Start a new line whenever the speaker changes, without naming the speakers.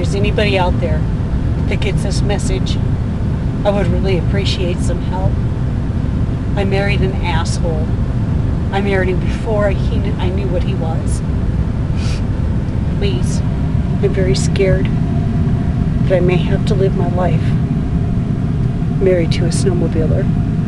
there's anybody out there that gets this message, I would really appreciate some help. I married an asshole. I married him before I knew what he was. Please, I'm very scared that I may have to live my life married to a snowmobiler.